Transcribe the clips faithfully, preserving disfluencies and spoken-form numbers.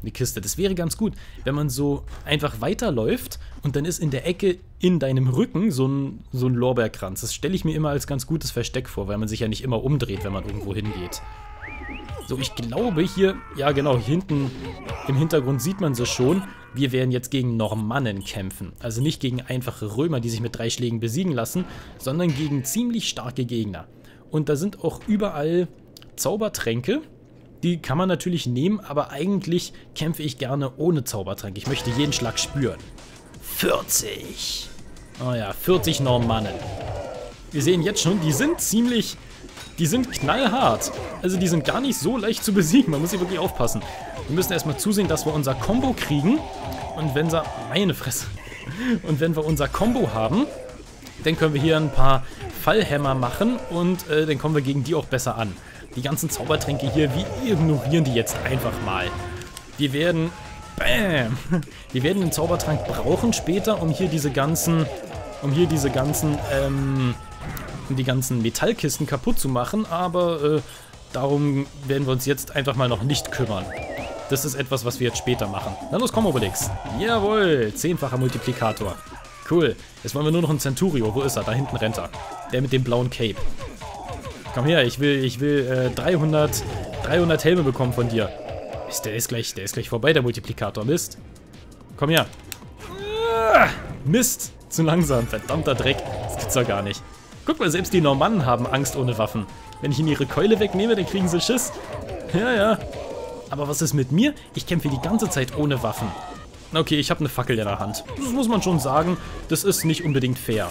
eine Kiste. Das wäre ganz gut, wenn man so einfach weiterläuft und dann ist in der Ecke in deinem Rücken so ein, so ein Lorbeerkranz. Das stelle ich mir immer als ganz gutes Versteck vor, weil man sich ja nicht immer umdreht, wenn man irgendwo hingeht. So, ich glaube hier, ja genau, hier hinten im Hintergrund sieht man sie schon. Wir werden jetzt gegen Normannen kämpfen. Also nicht gegen einfache Römer, die sich mit drei Schlägen besiegen lassen, sondern gegen ziemlich starke Gegner. Und da sind auch überall Zaubertränke. Die kann man natürlich nehmen, aber eigentlich kämpfe ich gerne ohne Zaubertrank. Ich möchte jeden Schlag spüren. vierzig. Oh ja, vierzig Normannen. Wir sehen jetzt schon, die sind ziemlich... Die sind knallhart. Also die sind gar nicht so leicht zu besiegen. Man muss hier wirklich aufpassen. Wir müssen erstmal zusehen, dass wir unser Combo kriegen. Und wenn wir... Meine Fresse. Und wenn wir unser Combo haben, dann können wir hier ein paar Fallhämmer machen. Und äh, dann kommen wir gegen die auch besser an. Die ganzen Zaubertränke hier, wir ignorieren die jetzt einfach mal. Wir werden... Bam! Wir werden den Zaubertrank brauchen später, um hier diese ganzen... Um hier diese ganzen... Ähm... die ganzen Metallkisten kaputt zu machen, aber äh, darum werden wir uns jetzt einfach mal noch nicht kümmern. Das ist etwas, was wir jetzt später machen. Na los, komm, Obelix. Jawohl, zehnfacher Multiplikator. Cool. Jetzt wollen wir nur noch einen Centurio. Wo ist er? Da hinten rennt er. Der mit dem blauen Cape. Komm her, ich will, ich will äh, dreihundert, dreihundert Helme bekommen von dir. Ist, der, ist gleich, der ist gleich vorbei, der Multiplikator. Mist. Komm her. Ah, Mist. Zu langsam. Verdammter Dreck. Das gibt's doch gar nicht. Guck mal, selbst die Normannen haben Angst ohne Waffen. Wenn ich ihnen ihre Keule wegnehme, dann kriegen sie Schiss. Ja, ja. Aber was ist mit mir? Ich kämpfe die ganze Zeit ohne Waffen. Okay, ich habe eine Fackel in der Hand. Das muss man schon sagen. Das ist nicht unbedingt fair.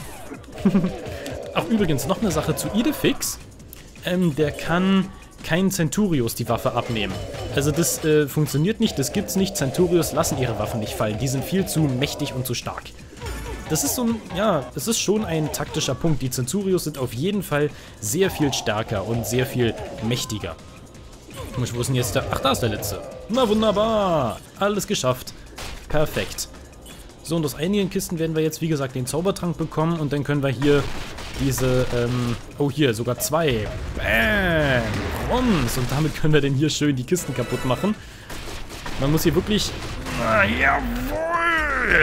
Ach, übrigens, noch eine Sache zu Idefix. Ähm, der kann keinen Centurios die Waffe abnehmen. Also das äh, funktioniert nicht, das gibt's nicht. Centurios lassen ihre Waffen nicht fallen. Die sind viel zu mächtig und zu stark. Das ist so ein, ja, das ist schon ein taktischer Punkt. Die Centurios sind auf jeden Fall sehr viel stärker und sehr viel mächtiger. Wo ist denn jetzt der? Ach, da ist der letzte. Na wunderbar. Alles geschafft. Perfekt. So, und aus einigen Kisten werden wir jetzt, wie gesagt, den Zaubertrank bekommen. Und dann können wir hier diese, ähm, oh hier, sogar zwei. Bam. Rums. Und damit können wir dann hier schön die Kisten kaputt machen. Man muss hier wirklich... Ah, jawohl!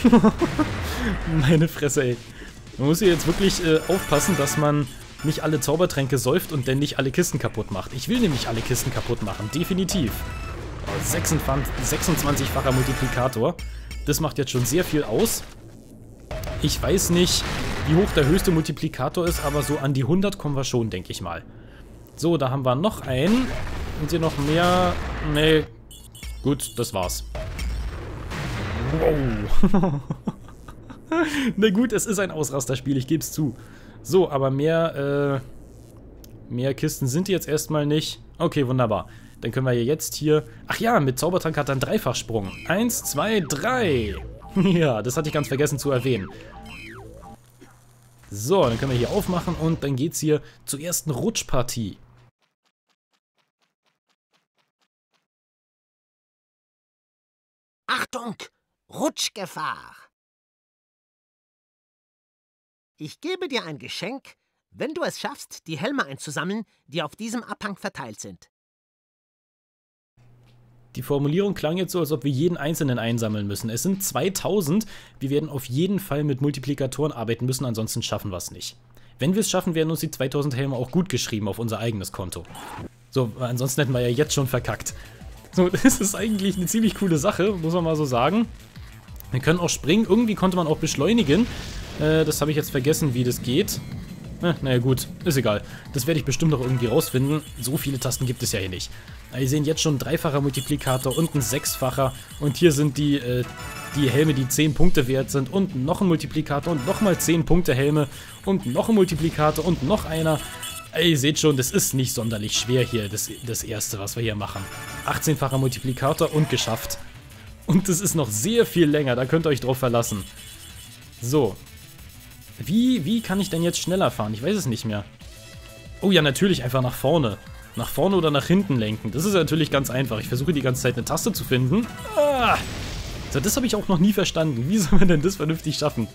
Meine Fresse, ey. Man muss hier jetzt wirklich äh, aufpassen, dass man nicht alle Zaubertränke säuft und dann nicht alle Kisten kaputt macht. Ich will nämlich alle Kisten kaputt machen, definitiv. Oh, sechsundzwanzig-facher Multiplikator. Das macht jetzt schon sehr viel aus. Ich weiß nicht, wie hoch der höchste Multiplikator ist, aber so an die hundert kommen wir schon, denke ich mal. So, da haben wir noch einen. Und hier noch mehr. Nee. Gut, das war's. Wow. Na gut, es ist ein Ausrasterspiel, ich gebe es zu. So, aber mehr, äh, mehr Kisten sind jetzt erstmal nicht. Okay, wunderbar. Dann können wir jetzt hier... Ach ja, mit Zaubertrank hat er einen Dreifachsprung. Eins, zwei, drei. Ja, das hatte ich ganz vergessen zu erwähnen. So, dann können wir hier aufmachen und dann geht's hier zur ersten Rutschpartie. Achtung! Rutschgefahr! Ich gebe dir ein Geschenk, wenn du es schaffst, die Helme einzusammeln, die auf diesem Abhang verteilt sind. Die Formulierung klang jetzt so, als ob wir jeden einzelnen einsammeln müssen. Es sind zweitausend. Wir werden auf jeden Fall mit Multiplikatoren arbeiten müssen, ansonsten schaffen wir es nicht. Wenn wir es schaffen, werden uns die zweitausend Helme auch gut geschrieben auf unser eigenes Konto. So, ansonsten hätten wir ja jetzt schon verkackt. So, das ist eigentlich eine ziemlich coole Sache, muss man mal so sagen. Wir können auch springen. Irgendwie konnte man auch beschleunigen. Äh, das habe ich jetzt vergessen, wie das geht. Eh, naja gut, ist egal. Das werde ich bestimmt noch irgendwie rausfinden. So viele Tasten gibt es ja hier nicht. Aber wir sehen jetzt schon ein dreifacher Multiplikator und ein sechsfacher. Und hier sind die, äh, die Helme, die zehn Punkte wert sind. Und noch ein Multiplikator und nochmal zehn Punkte Helme. Und noch ein Multiplikator und noch einer. Ey, ihr seht schon, das ist nicht sonderlich schwer hier, das, das erste, was wir hier machen. achtzehnfacher Multiplikator und geschafft. Und das ist noch sehr viel länger, da könnt ihr euch drauf verlassen. So. Wie, wie kann ich denn jetzt schneller fahren? Ich weiß es nicht mehr. Oh ja, natürlich einfach nach vorne. Nach vorne oder nach hinten lenken. Das ist natürlich ganz einfach. Ich versuche die ganze Zeit eine Taste zu finden. Ah. So, das habe ich auch noch nie verstanden. Wie soll man denn das vernünftig schaffen?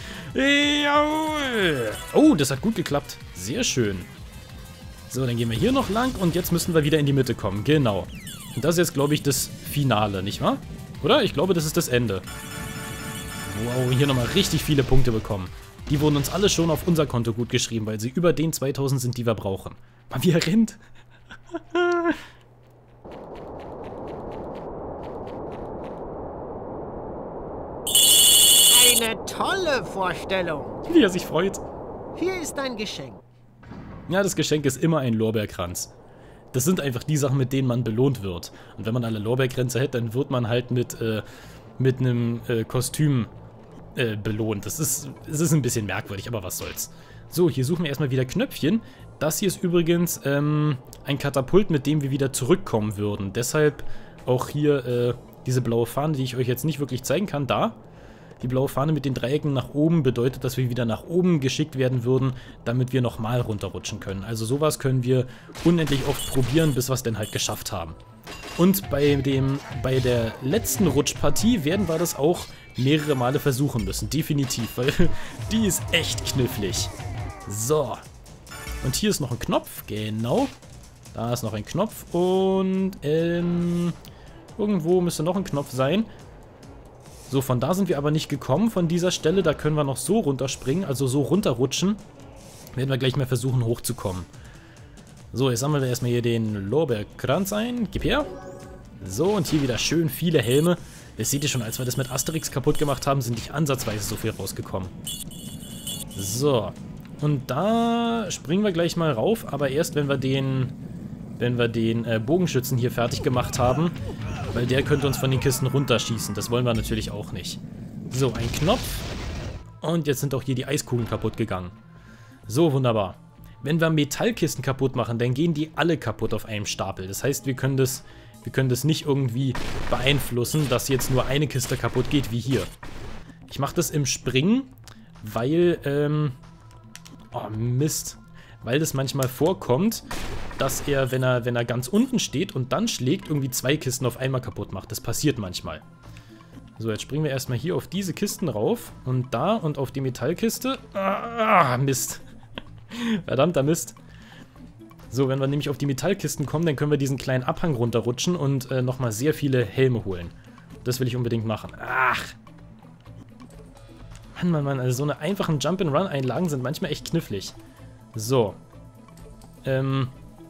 Jawohl. Oh, das hat gut geklappt. Sehr schön. So, dann gehen wir hier noch lang und jetzt müssen wir wieder in die Mitte kommen. Genau. Und das ist jetzt, glaube ich, das Finale, nicht wahr? Oder? Ich glaube, das ist das Ende. Wow, hier nochmal richtig viele Punkte bekommen. Die wurden uns alle schon auf unser Konto gut geschrieben, weil sie über den zweitausend sind, die wir brauchen. Mal wie er rennt. Eine tolle Vorstellung. Wie er sich freut. Hier ist dein Geschenk. Ja, das Geschenk ist immer ein Lorbeerkranz. Das sind einfach die Sachen, mit denen man belohnt wird. Und wenn man alle Lorbeerkränze hätte, dann wird man halt mit, äh, mit einem äh, Kostüm äh, belohnt. Das ist, das ist ein bisschen merkwürdig, aber was soll's. So, hier suchen wir erstmal wieder Knöpfchen. Das hier ist übrigens ähm, ein Katapult, mit dem wir wieder zurückkommen würden. Deshalb auch hier äh, diese blaue Fahne, die ich euch jetzt nicht wirklich zeigen kann. Da. Die blaue Fahne mit den Dreiecken nach oben bedeutet, dass wir wieder nach oben geschickt werden würden, damit wir nochmal runterrutschen können. Also sowas können wir unendlich oft probieren, bis wir es denn halt geschafft haben. Und bei, dem, bei der letzten Rutschpartie werden wir das auch mehrere Male versuchen müssen. Definitiv, weil die ist echt knifflig. So. Und hier ist noch ein Knopf. Genau. Da ist noch ein Knopf. Und ähm, irgendwo müsste noch ein Knopf sein. So, von da sind wir aber nicht gekommen, von dieser Stelle. Da können wir noch so runterspringen, also so runterrutschen. Werden wir gleich mal versuchen, hochzukommen. So, jetzt sammeln wir erstmal hier den Lorbeerkranz ein. Gib her. So, und hier wieder schön viele Helme. Das seht ihr schon, als wir das mit Asterix kaputt gemacht haben, sind nicht ansatzweise so viel rausgekommen. So, und da springen wir gleich mal rauf, aber erst, wenn wir den, wenn wir den äh, Bogenschützen hier fertig gemacht haben. Weil der könnte uns von den Kisten runterschießen. Das wollen wir natürlich auch nicht. So, ein Knopf. Und jetzt sind auch hier die Eiskugeln kaputt gegangen. So, wunderbar. Wenn wir Metallkisten kaputt machen, dann gehen die alle kaputt auf einem Stapel. Das heißt, wir können das, wir können das nicht irgendwie beeinflussen, dass jetzt nur eine Kiste kaputt geht, wie hier. Ich mache das im Springen, weil, ähm... oh, Mist. Weil das manchmal vorkommt, dass er, wenn er, wenn er ganz unten steht und dann schlägt, irgendwie zwei Kisten auf einmal kaputt macht. Das passiert manchmal. So, jetzt springen wir erstmal hier auf diese Kisten rauf und da und auf die Metallkiste. Ah, Mist. Verdammter Mist. So, wenn wir nämlich auf die Metallkisten kommen, dann können wir diesen kleinen Abhang runterrutschen und äh, nochmal sehr viele Helme holen. Das will ich unbedingt machen. Ach. Mann, Mann, Mann. Also so eine einfachen Jump-and-Run-Einlagen sind manchmal echt knifflig. So. Ähm.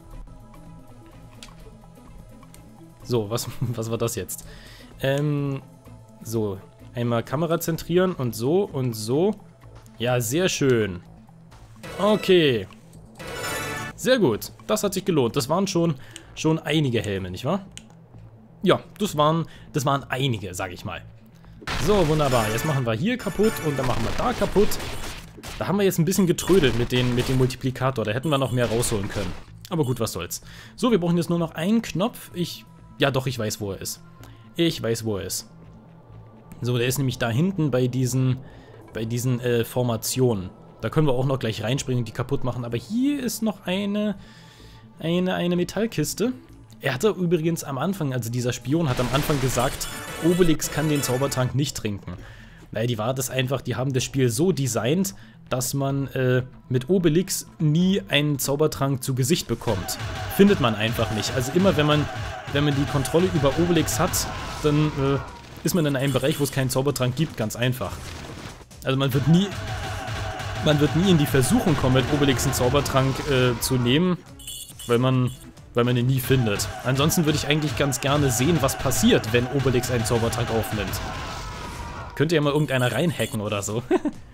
So, was, was war das jetzt? Ähm, so, einmal Kamera zentrieren und so und so. Ja, sehr schön. Okay. Sehr gut. Das hat sich gelohnt. Das waren schon, schon einige Helme, nicht wahr? Ja, das waren, das waren einige, sag ich mal. So, wunderbar. Jetzt machen wir hier kaputt und dann machen wir da kaputt. Da haben wir jetzt ein bisschen getrödelt mit, den, mit dem Multiplikator. Da hätten wir noch mehr rausholen können. Aber gut, was soll's. So, wir brauchen jetzt nur noch einen Knopf. Ich... Ja, doch, ich weiß, wo er ist. Ich weiß, wo er ist. So, der ist nämlich da hinten bei diesen, bei diesen äh, Formationen. Da können wir auch noch gleich reinspringen und die kaputt machen. Aber hier ist noch eine, eine, eine Metallkiste. Er hatte übrigens am Anfang, also dieser Spion hat am Anfang gesagt, Obelix kann den Zaubertrank nicht trinken. Naja, die war das einfach, die haben das Spiel so designt, dass man äh, mit Obelix nie einen Zaubertrank zu Gesicht bekommt. Findet man einfach nicht. Also immer, wenn man, wenn man die Kontrolle über Obelix hat, dann äh, ist man in einem Bereich, wo es keinen Zaubertrank gibt, ganz einfach. Also man wird nie, man wird nie in die Versuchung kommen, mit Obelix einen Zaubertrank äh, zu nehmen, weil man, weil man ihn nie findet. Ansonsten würde ich eigentlich ganz gerne sehen, was passiert, wenn Obelix einen Zaubertrank aufnimmt. Könnte ja mal irgendeiner reinhacken oder so.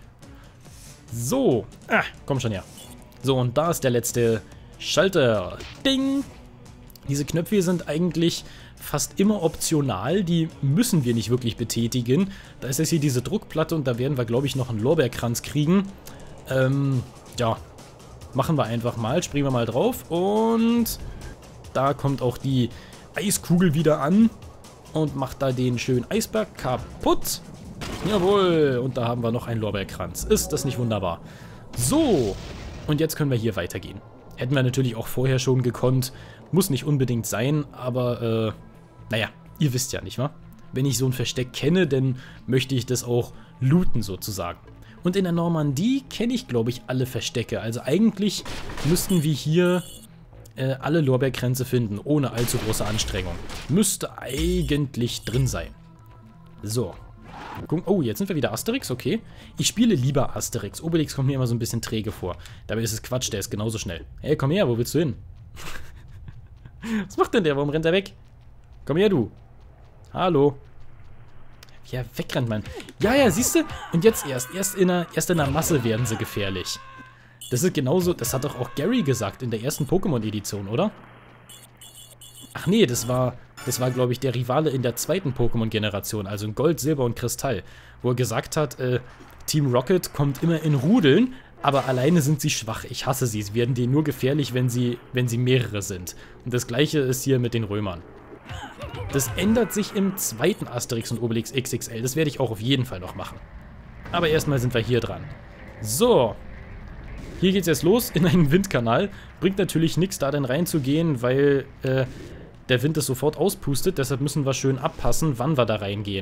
So. Ah, komm schon her. So, und da ist der letzte Schalter. Ding! Diese Knöpfe sind eigentlich fast immer optional. Die müssen wir nicht wirklich betätigen. Da ist jetzt hier diese Druckplatte und da werden wir, glaube ich, noch einen Lorbeerkranz kriegen. Ähm, ja. Machen wir einfach mal. Springen wir mal drauf. Und da kommt auch die Eiskugel wieder an. Und macht da den schönen Eisberg kaputt. Jawohl, und da haben wir noch einen Lorbeerkranz. Ist das nicht wunderbar? So, und jetzt können wir hier weitergehen. Hätten wir natürlich auch vorher schon gekonnt. Muss nicht unbedingt sein, aber, äh, naja, ihr wisst ja, nicht wahr? Wenn ich so ein Versteck kenne, dann möchte ich das auch looten sozusagen. Und in der Normandie kenne ich, glaube ich, alle Verstecke. Also eigentlich müssten wir hier äh, alle Lorbeerkränze finden, ohne allzu große Anstrengung. Müsste eigentlich drin sein. So. Oh, jetzt sind wir wieder Asterix, okay. Ich spiele lieber Asterix. Obelix kommt mir immer so ein bisschen träge vor. Dabei ist es Quatsch, der ist genauso schnell. Hey, komm her, wo willst du hin? Was macht denn der? Warum rennt er weg? Komm her, du. Hallo. Ja, wegrennt man. Ja, ja, siehst du? Und jetzt erst. Erst in, der, erst in der Masse werden sie gefährlich. Das ist genauso, das hat doch auch Gary gesagt in der ersten Pokémon-Edition, oder? Ach nee, das war, das war, glaube ich, der Rivale in der zweiten Pokémon-Generation, also in Gold, Silber und Kristall, wo er gesagt hat, äh, Team Rocket kommt immer in Rudeln, aber alleine sind sie schwach. Ich hasse sie. Sie werden denen nur gefährlich, wenn sie, wenn sie mehrere sind. Und das gleiche ist hier mit den Römern. Das ändert sich im zweiten Asterix und Obelix X X L. Das werde ich auch auf jeden Fall noch machen. Aber erstmal sind wir hier dran. So. Hier geht's jetzt los in einen Windkanal. Bringt natürlich nichts, da denn reinzugehen, weil äh, der Wind es sofort auspustet. Deshalb müssen wir schön abpassen, wann wir da reingehen.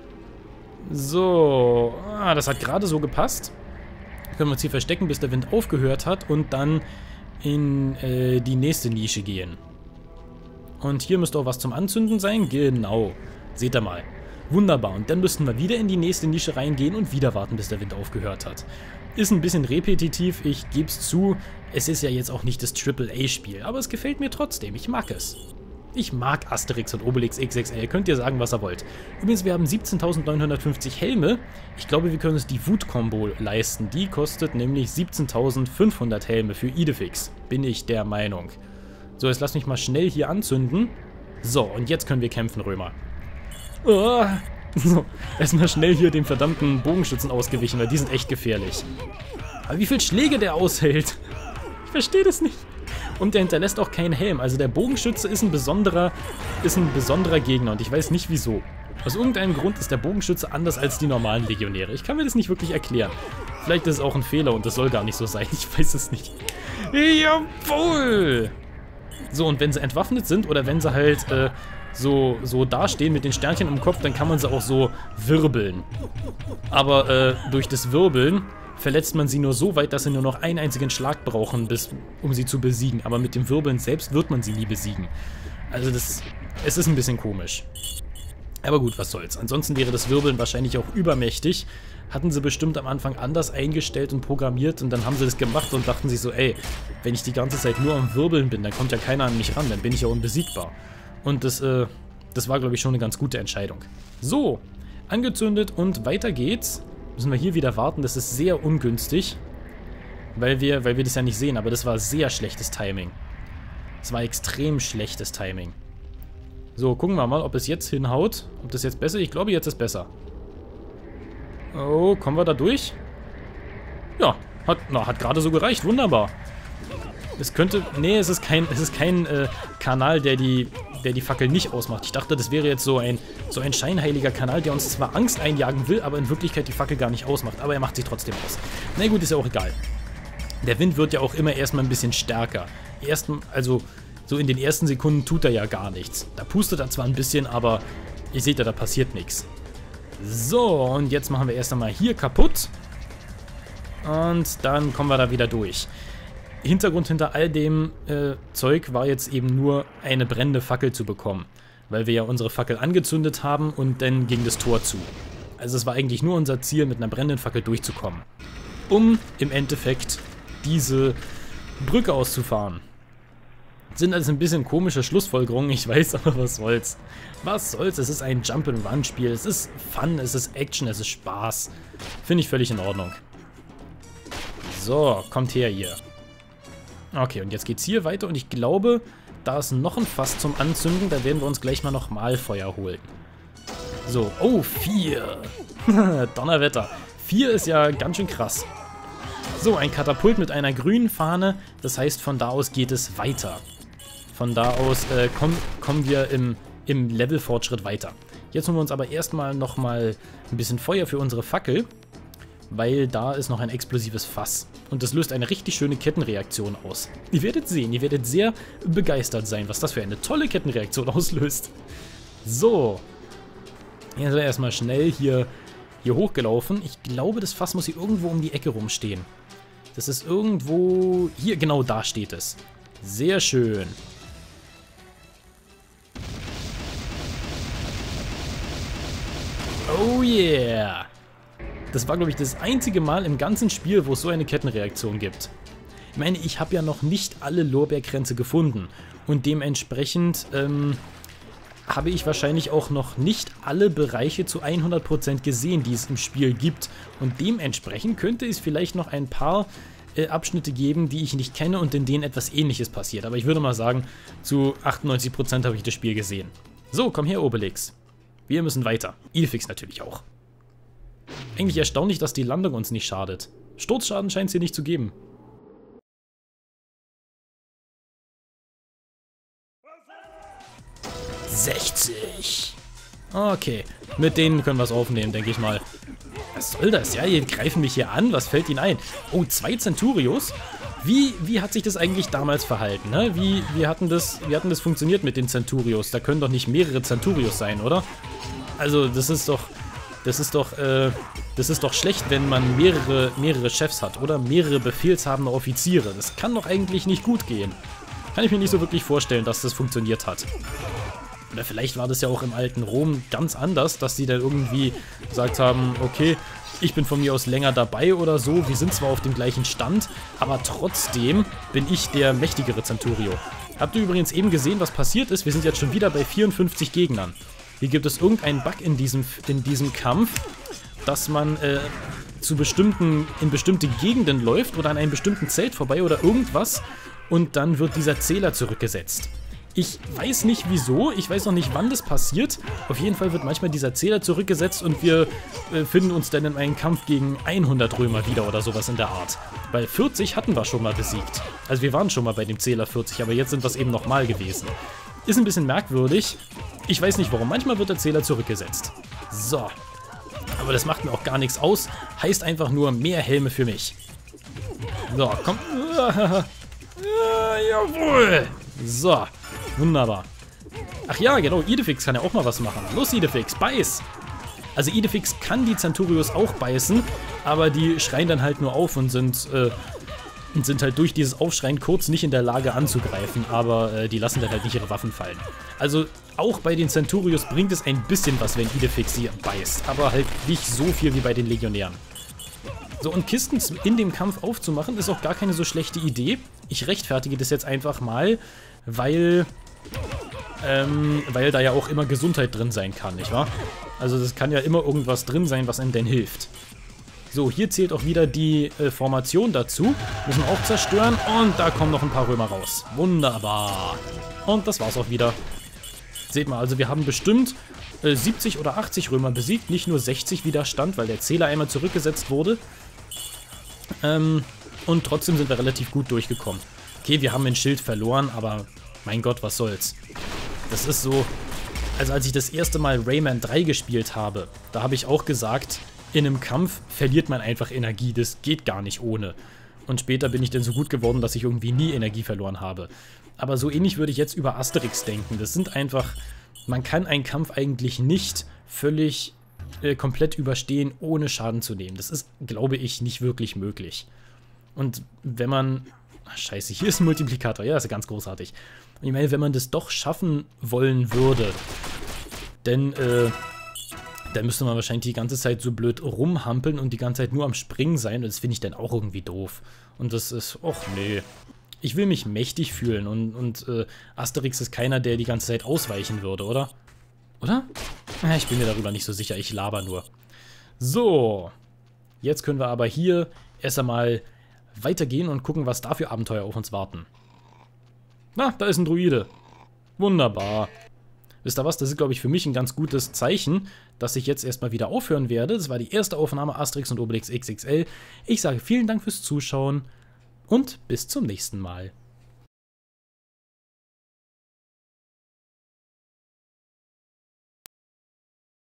So. Ah, das hat gerade so gepasst. Können wir uns hier verstecken, bis der Wind aufgehört hat und dann in äh, die nächste Nische gehen. Und hier müsste auch was zum Anzünden sein. Genau. Seht ihr mal. Wunderbar. Und dann müssten wir wieder in die nächste Nische reingehen und wieder warten, bis der Wind aufgehört hat. Ist ein bisschen repetitiv, ich gebe es zu. Es ist ja jetzt auch nicht das Triple A Spiel, aber es gefällt mir trotzdem. Ich mag es. Ich mag Asterix und Obelix X X L. Könnt ihr sagen, was ihr wollt. Übrigens, wir haben siebzehntausendneunhundertfünfzig Helme. Ich glaube, wir können uns die Wut-Kombo leisten. Die kostet nämlich siebzehntausendfünfhundert Helme für Idefix. Bin ich der Meinung. So, jetzt lass mich mal schnell hier anzünden. So, und jetzt können wir kämpfen, Römer. Oh. So, erstmal schnell hier dem verdammten Bogenschützen ausgewichen, weil die sind echt gefährlich. Aber wie viele Schläge der aushält? Ich verstehe das nicht. Und der hinterlässt auch keinen Helm. Also der Bogenschütze ist ein besonderer, ist ein besonderer Gegner und ich weiß nicht wieso. Aus irgendeinem Grund ist der Bogenschütze anders als die normalen Legionäre. Ich kann mir das nicht wirklich erklären. Vielleicht ist es auch ein Fehler und das soll gar nicht so sein. Ich weiß es nicht. Jawohl! So, und wenn sie entwaffnet sind oder wenn sie halt äh, so, so dastehen mit den Sternchen im Kopf, dann kann man sie auch so wirbeln. Aber äh, durch das Wirbeln verletzt man sie nur so weit, dass sie nur noch einen einzigen Schlag brauchen, bis, um sie zu besiegen. Aber mit dem Wirbeln selbst wird man sie nie besiegen. Also das, es ist ein bisschen komisch. Aber gut, was soll's. Ansonsten wäre das Wirbeln wahrscheinlich auch übermächtig. Hatten sie bestimmt am Anfang anders eingestellt und programmiert und dann haben sie das gemacht und dachten sich so, ey, wenn ich die ganze Zeit nur am Wirbeln bin, dann kommt ja keiner an mich ran, dann bin ich ja unbesiegbar. Und das, äh, das war, glaube ich, schon eine ganz gute Entscheidung. So, angezündet und weiter geht's. Müssen wir hier wieder warten, das ist sehr ungünstig, weil wir, weil wir das ja nicht sehen, aber das war sehr schlechtes Timing. Das war extrem schlechtes Timing. So, gucken wir mal, ob es jetzt hinhaut. Ob das jetzt besser ist. Ich glaube, jetzt ist besser. Oh, kommen wir da durch? Ja, hat, na, hat gerade so gereicht. Wunderbar. Es könnte... Nee, es ist kein, es ist kein äh, Kanal, der die, der die Fackel nicht ausmacht. Ich dachte, das wäre jetzt so ein, so ein scheinheiliger Kanal, der uns zwar Angst einjagen will, aber in Wirklichkeit die Fackel gar nicht ausmacht. Aber er macht sie trotzdem aus. Na gut, ist ja auch egal. Der Wind wird ja auch immer erstmal ein bisschen stärker. Erst, also... So in den ersten Sekunden tut er ja gar nichts. Da pustet er zwar ein bisschen, aber ihr seht ja, da passiert nichts. So, und jetzt machen wir erst einmal hier kaputt. Und dann kommen wir da wieder durch. Hintergrund hinter all dem äh, Zeug war jetzt eben nur eine brennende Fackel zu bekommen. Weil wir ja unsere Fackel angezündet haben und dann ging das Tor zu. Also es war eigentlich nur unser Ziel, mit einer brennenden Fackel durchzukommen. Um im Endeffekt diese Brücke auszufahren. Sind also ein bisschen komische Schlussfolgerungen, ich weiß, aber was soll's. Was soll's, es ist ein Jump-and-Run-Spiel, es ist Fun, es ist Action, es ist Spaß. Finde ich völlig in Ordnung. So, kommt her hier. Okay, und jetzt geht's hier weiter und ich glaube, da ist noch ein Fass zum Anzünden, da werden wir uns gleich mal noch Malfeuer holen. So, oh, vier. Donnerwetter. Vier ist ja ganz schön krass. So, ein Katapult mit einer grünen Fahne, das heißt, von da aus geht es weiter. Von da aus äh, komm, kommen wir im, im Levelfortschritt weiter. Jetzt holen wir uns aber erstmal nochmal ein bisschen Feuer für unsere Fackel, weil da ist noch ein explosives Fass. Und das löst eine richtig schöne Kettenreaktion aus. Ihr werdet sehen, ihr werdet sehr begeistert sein, was das für eine tolle Kettenreaktion auslöst. So. Jetzt sind wir erstmal schnell hier, hier hochgelaufen. Ich glaube, das Fass muss hier irgendwo um die Ecke rumstehen. Das ist irgendwo... Hier, genau da steht es. Sehr schön. Oh yeah. Das war, glaube ich, das einzige Mal im ganzen Spiel, wo es so eine Kettenreaktion gibt. Ich meine, ich habe ja noch nicht alle Lorbeerkränze gefunden. Und dementsprechend ähm, habe ich wahrscheinlich auch noch nicht alle Bereiche zu hundert Prozent gesehen, die es im Spiel gibt. Und dementsprechend könnte es vielleicht noch ein paar äh, Abschnitte geben, die ich nicht kenne und in denen etwas Ähnliches passiert. Aber ich würde mal sagen, zu achtundneunzig Prozent habe ich das Spiel gesehen. So, komm her, Obelix. Wir müssen weiter. Idefix natürlich auch. Eigentlich erstaunlich, dass die Landung uns nicht schadet. Sturzschaden scheint es hier nicht zu geben. sechzig. Okay, mit denen können wir es aufnehmen, denke ich mal. Was soll das? Ja, die greifen mich hier an. Was fällt ihnen ein? Oh, zwei Centurios? Wie, wie hat sich das eigentlich damals verhalten? Ne? Wie, wie, hatten das, wie hatten das funktioniert mit den Centurios? Da können doch nicht mehrere Centurios sein, oder? Also, das ist doch... Das ist doch, äh, das ist doch schlecht, wenn man mehrere, mehrere Chefs hat, oder? Mehrere befehlshabende Offiziere. Das kann doch eigentlich nicht gut gehen. Kann ich mir nicht so wirklich vorstellen, dass das funktioniert hat. Oder vielleicht war das ja auch im alten Rom ganz anders, dass die dann irgendwie gesagt haben, okay, ich bin von mir aus länger dabei oder so, wir sind zwar auf dem gleichen Stand, aber trotzdem bin ich der mächtigere Centurio. Habt ihr übrigens eben gesehen, was passiert ist? Wir sind jetzt schon wieder bei vierundfünfzig Gegnern. Hier gibt es irgendeinen Bug in diesem, in diesem Kampf, dass man äh, zu bestimmten, in bestimmte Gegenden läuft oder an einem bestimmten Zelt vorbei oder irgendwas und dann wird dieser Zähler zurückgesetzt. Ich weiß nicht wieso, ich weiß noch nicht wann das passiert. Auf jeden Fall wird manchmal dieser Zähler zurückgesetzt und wir äh, finden uns dann in einem Kampf gegen hundert Römer wieder oder sowas in der Art. Weil vierzig hatten wir schon mal besiegt. Also wir waren schon mal bei dem Zähler vierzig, aber jetzt sind wir es eben nochmal gewesen. Ist ein bisschen merkwürdig. Ich weiß nicht warum. Manchmal wird der Zähler zurückgesetzt. So. Aber das macht mir auch gar nichts aus. Heißt einfach nur mehr Helme für mich. So, komm. Ja, jawohl. So. Wunderbar. Ach ja, genau. Idefix kann ja auch mal was machen. Los, Idefix. Beiß. Also Idefix kann die Centurios auch beißen. Aber die schreien dann halt nur auf und sind... Äh, Und sind halt durch dieses Aufschreien kurz nicht in der Lage anzugreifen, aber äh, die lassen dann halt nicht ihre Waffen fallen. Also auch bei den Centurios bringt es ein bisschen was, wenn Idefix sie beißt, aber halt nicht so viel wie bei den Legionären. So, und Kisten in dem Kampf aufzumachen, ist auch gar keine so schlechte Idee. Ich rechtfertige das jetzt einfach mal, weil, ähm, weil da ja auch immer Gesundheit drin sein kann, nicht wahr? Also das kann ja immer irgendwas drin sein, was einem denn hilft. So, hier zählt auch wieder die äh, Formation dazu. Müssen wir auch zerstören. Und da kommen noch ein paar Römer raus. Wunderbar. Und das war's auch wieder. Seht mal, also wir haben bestimmt äh, siebzig oder achtzig Römer besiegt. Nicht nur sechzig Widerstand, weil der Zähler einmal zurückgesetzt wurde. Ähm, und trotzdem sind wir relativ gut durchgekommen. Okay, wir haben ein Schild verloren, aber mein Gott, was soll's. Das ist so... Also als ich das erste Mal Rayman drei gespielt habe, da habe ich auch gesagt... In einem Kampf verliert man einfach Energie, das geht gar nicht ohne. Und später bin ich dann so gut geworden, dass ich irgendwie nie Energie verloren habe. Aber so ähnlich würde ich jetzt über Asterix denken. Das sind einfach, man kann einen Kampf eigentlich nicht völlig äh, komplett überstehen, ohne Schaden zu nehmen. Das ist, glaube ich, nicht wirklich möglich. Und wenn man, ach, scheiße, hier ist ein Multiplikator, ja, das ist ganz großartig. Und ich meine, wenn man das doch schaffen wollen würde, denn, äh, dann müsste man wahrscheinlich die ganze Zeit so blöd rumhampeln und die ganze Zeit nur am Springen sein. Und das finde ich dann auch irgendwie doof. Und das ist, och nee. Ich will mich mächtig fühlen. Und, und äh, Asterix ist keiner, der die ganze Zeit ausweichen würde, oder? Oder? Ich bin mir darüber nicht so sicher. Ich laber nur. So. Jetzt können wir aber hier erst einmal weitergehen und gucken, was da für Abenteuer auf uns warten. Na, da ist ein Druide. Wunderbar. Wisst ihr was? Das ist, glaube ich, für mich ein ganz gutes Zeichen, dass ich jetzt erstmal wieder aufhören werde. Das war die erste Aufnahme Asterix und Obelix X X L. Ich sage vielen Dank fürs Zuschauen und bis zum nächsten Mal.